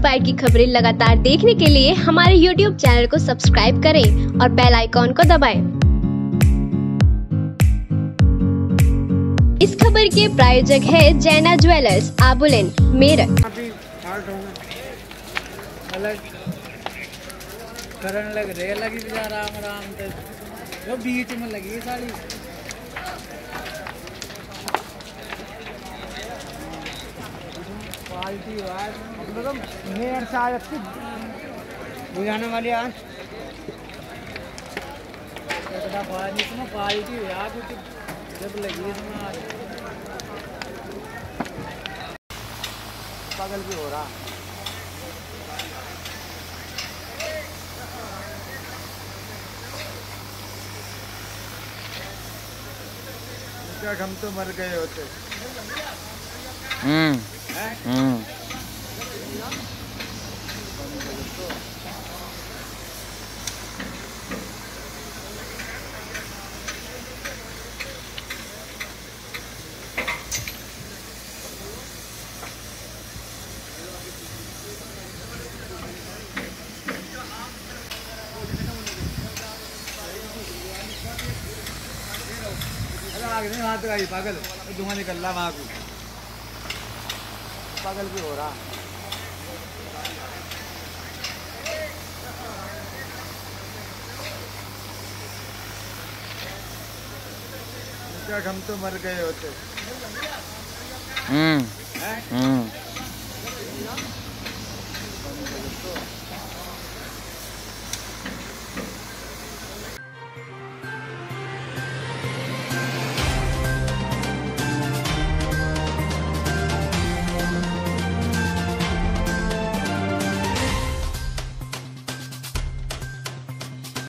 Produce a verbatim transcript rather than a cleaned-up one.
Inspire की खबरें लगातार देखने के लिए हमारे यूट्यूब चैनल को सब्सक्राइब करें और बेल आइकॉन को दबाएं। इस खबर के प्रायोजक है जैना ज्वेलर्स, आबुलेन, मेरठ। करन लग रहे लगी आराम आराम से वो बीच में लगी सारी क्वालिटी मतलब मेरे साथ बुझाने वाली आज इसमें क्वालिटी यार कुछ जब लगी इसमें आज पागल भी हो रहा। हम तो मर गए होते। हम्म हम्म आगे नहीं वहाँ तक आई पागल धुआं निकल रहा वहाँ को पागल भी हो रहा। हम तो मर गए होते। हम्म हम्म